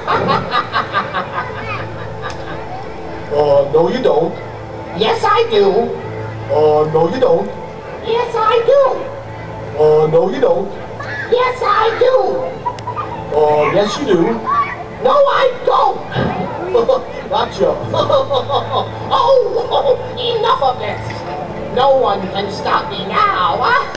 No you don't. Yes, I do. No you don't. Yes, I do. No you don't. Yes, I do. Yes you do. No, I don't. Gotcha. Oh, enough of this. No one can stop me now.